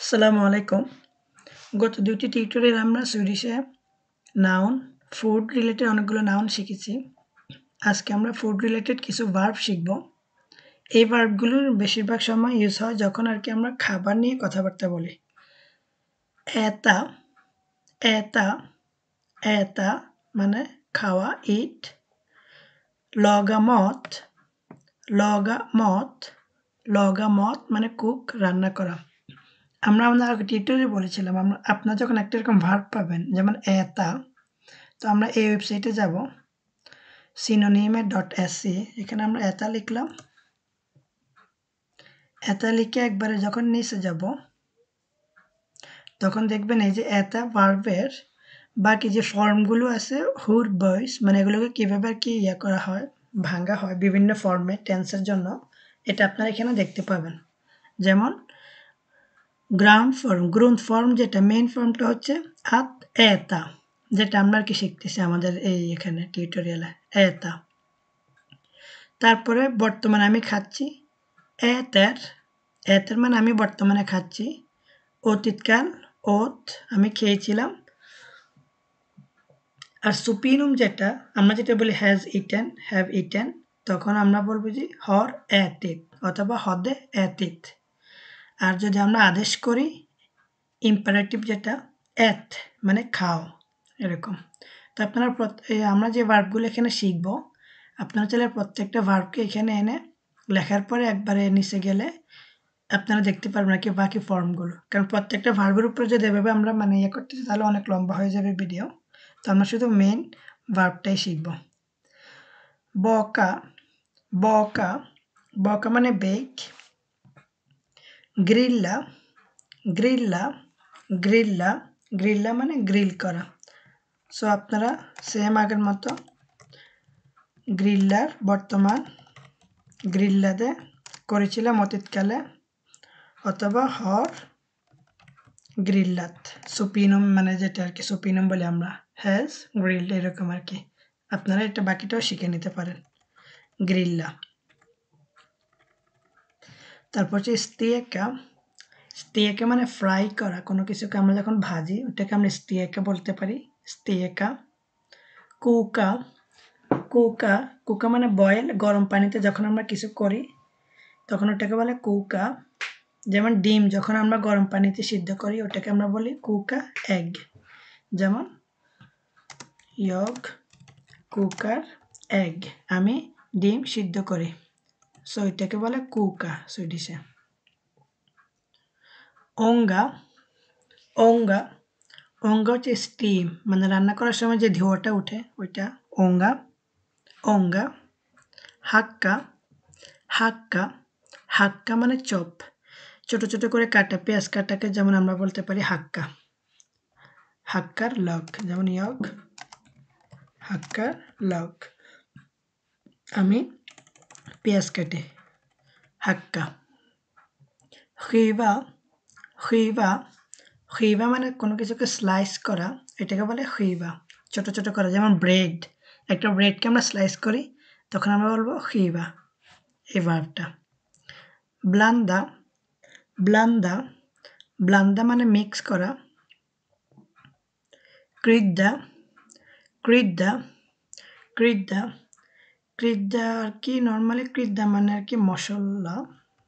আসসালামু আলাইকুম। গত ২টি টিউটোরিয়ালে আমরা সুইডিশে নাউন, ফুড রিলেটেড অনেকগুলো নাউন শিখেছি। আজকে আমরা ফুড রিলেটেড কিছু ভার্ব শিখব। এই ভার্বগুলোর বেশিরভাগ সময় ইউজ হয় যখন আমরা খাবার নিয়ে কথাবার্তা বলি। äta, äta, äta মানে খাওয়া, eat. laga mat, laga mat, laga mat মানে কুক, রান্না করা। আমরা আমাদের আগে টিউটোরিয়ালে বলেছিলাম আপনারা যখন একটা এরকম ভার্ব পাবেন যেমন äta, তো আমরা এই ওয়েবসাইটে যাব synonyme.se, এখানে আমরা äta লিখলাম। äta লিখে একবারে যখন নিচে যাব তখন দেখবেন এই যে äta ভার্বের বাকি যে ফর্মগুলো আছে হুর বয়স, মানে এগুলোকে কিভাবে কি করা হয়, ভাঙা হয় বিভিন্ন ফর্মে টেন্সের জন্য, এটা আপনারা এখানে দেখতে পাবেন। যেমন গ্রাউন্ড ফর্ম যেটা মেইন ফর্মটা হচ্ছে আত äta, যেটা আমরা কি শিখতেছি আমাদের এই এখানে টিউটোরিয়ালে äta। তারপরে বর্তমানে আমি খাচ্ছি, äter মানে আমি বর্তমানে খাচ্ছি। অতীতকাল åt, আমি খেয়েছিলাম। আর সুপিনুম যেটা আমরা যেটা বলি have eaten, তখন আমরা বলবো যে har ätit অথবা hade ätit। আর যদি আমরা আদেশ করি ইম্পারেটিভ যেটা ät মানে খাও, এরকম। তো আপনারা আমরা যে ভার্বগুলো এখানে শিখব, আপনারা চাইলে প্রত্যেকটা ভার্বকে এখানে এনে লেখার পরে একবারে নিচে গেলে আপনারা দেখতে পারবেন নাকি বাকি ফর্মগুলো, কারণ প্রত্যেকটা ভার্বের উপরে যদি এভাবে আমরা করতেছি তাহলে অনেক লম্বা হয়ে যাবে ভিডিও। তো আমরা শুধু মেইন ভার্বটাই শিখব। বকা, বকা, বকা মানে বেক। গ্রিল্লা, গ্রিল্লা, গ্রিল্লা, গ্রিল্লা মানে গ্রিল করা। সো আপনারা সেম আগের মতো গ্রিল্লার বর্তমান গ্রিল্লাতে করেছিলাম অতীতকালে, অথবা হর গ্রিল্লাত সুপিনুম মানে যেটা আর কি সুপিনুম বলে আমরা, হ্যাজ গ্রিল্ড, এরকম আর কি। আপনারা এটা বাকিটাও শিখে নিতে পারেন। গ্রিল্লা। তারপর হচ্ছে স্টেকা, স্টেকা মানে ফ্রাই করা কোনো কিছুকে আমরা যখন ভাজি ওটাকে আমরা স্টেকা বলতে পারি, স্টেকা। কুকা, কুকা, কুকা মানে বয়েল, গরম পানিতে যখন আমরা কিছু করি তখন ওটাকে বলে কুকা। যেমন ডিম যখন আমরা গরম পানিতে সিদ্ধ করি ওটাকে আমরা বলি কুকা এগ। যেমন ইয়গ কুকার এগ, আমি ডিম সিদ্ধ করি, সো এটাকে বলে কুকা সুইডিশে। অঙ্গা, অঙ্গা, অঙ্গা হচ্ছে স্টিম, মানে রান্না করার সময় যে ধোঁয়াটা ওঠে ওইটা অঙ্গা, অঙ্গা। হাক্কা, হাক্কা, হাক্কা মানে চপ, ছোট ছোট করে কাটা পেঁয়াজ কাটাকে যেমন আমরা বলতে পারি হাক্কা। হাক্কার লগ, যেমন ইয়গ হাক্কার লগ, আমি পেঁয়াজ কাটি, হাক্কা। skiva, skiva, skiva মানে কোনো কিছুকে স্লাইস করা, এটাকে বলে skiva, ছোট ছোট করা। যেমন ব্রেড, একটা ব্রেডকে আমরা স্লাইস করি তখন আমরা বলবো skiva, এই ভার্বটা। ব্লান্দা, ব্লান্দা, ব্লান্দা মানে মিক্স করা। ক্রিদ্দা, ক্রিদ্দা, ক্রিদ্দা, ক্রিদ্দা আর কি নর্মালি ক্রিদ্দা মানে আর কি মশলা।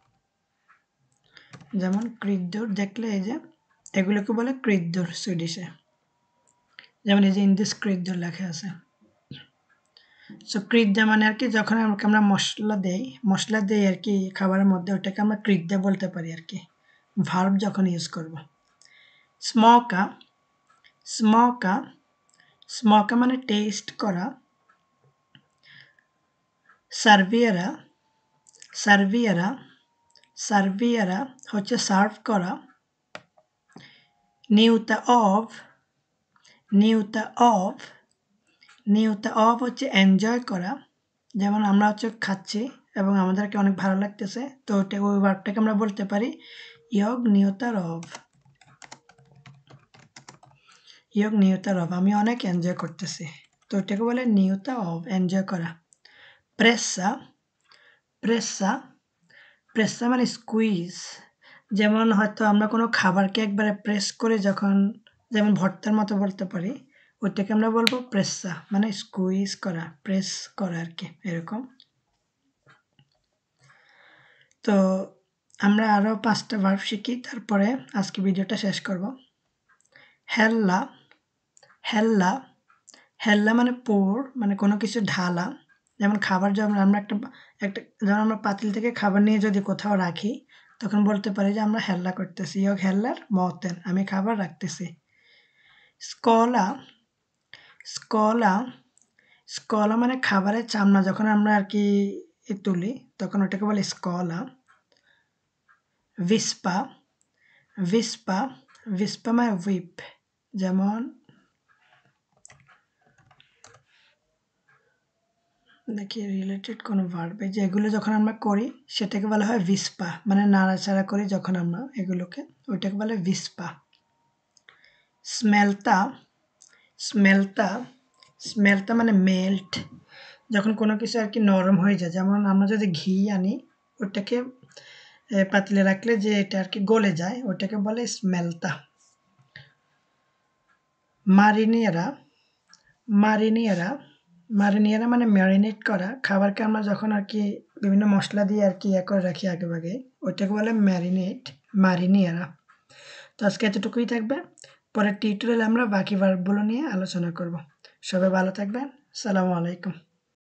যেমন ক্রিদ্দুর দেখলে এই যে এগুলোকে বলে ক্রিদ্দুর সুইডিশে, যেমন এই যে ইন্দিস ক্রিদ্দুর লেখা আছে। সো ক্রিদ্দা মানে আর কি যখন আমরা মশলা দেই আর কি খাবারের মধ্যে, ওটাকে আমরা ক্রিদ্দা বলতে পারি আর কি, ভার্ব যখন ইউজ করব। স্মকা, স্মকা, স্মকা মানে টেস্ট করা। সার্ভিয়ারা, সার্ভিয়ারা, সার্ভিয়ারা হচ্ছে সার্ভ করা। নিউতা অফ, নিউতা অফ, নিউতা অফ হচ্ছে এনজয় করা। যেমন আমরা হচ্ছে খাচ্ছি এবং আমাদেরকে অনেক ভালো লাগতেছে, তো ওই ভার্বটাকে আমরা বলতে পারি ইয়গ নিউতার অফ, ইয়গ নিউতার অফ, আমি অনেক এনজয় করতেছি, তো ওটাকে বলে নিউতা অফ, এনজয় করা। প্রেসা, প্রেসা, প্রেসা মানে স্কুইজ, যেমন হয়তো আমরা কোনো খাবারকে একবারে প্রেস করে যখন যেমন ভর্তার মতো বলতে পারি ওইটাকে আমরা বলবো প্রেসা মানে স্কুইজ করা প্রেস করা আর কি এরকম। তো আমরা আরও 5টা ভার্ব শিখি তারপরে আজকে ভিডিওটা শেষ করব। হেল্লা হেল্লা হেল্লা মানে পোর মানে কোনো কিছু ঢালা। যেমন খাবার যখন আমরা একটা যখন আমরা পাতিল থেকে খাবার নিয়ে যদি কোথাও রাখি তখন বলতে পারি যে আমরা হেল্লা করতেছি ইয়ক হেল্লার মতেন আমি খাবার রাখতেছি। স্কলা স্কলা স্কলা মানে খাবারের চামড়া যখন আমরা আর কি তুলি তখন ওটাকে বলে স্কলা। ভিসপা ভিসপা ভিসপা মানে হুইপ। যেমন দেখি রিলেটেড কোনো ভার্ব যে এগুলো যখন আমরা করি সেটাকে বলা হয় ভিসপা মানে নাড়াচাড়া করি যখন আমরা এগুলোকে ওইটাকে বলে ভিসপা। স্মেলতা স্মেলতা স্মেলতা মানে মেল্ট যখন কোনো কিছু আর কি নরম হয়ে যায় যেমন আমরা যদি ঘি আনি ওটাকে পাতিলে রাখলে যে এটা আর কি গলে যায় ওটাকে বলে স্মেলতা। মারিনিয়েরা মারিনিয়েরা মারিনিয়েরা মানে ম্যারিনেট করা খাবারকে আমরা যখন আর কি বিভিন্ন মশলা দিয়ে আর কি করে রাখি আগেভাগে ওইটাকে বলে মারিনিয়েরা। তো আজকে এতটুকুই থাকবে, পরের টিউটোরিয়ালে আমরা বাকি ভার্বগুলো নিয়ে আলোচনা করব। সবাই ভালো থাকবেন। আসসালামু আলাইকুম।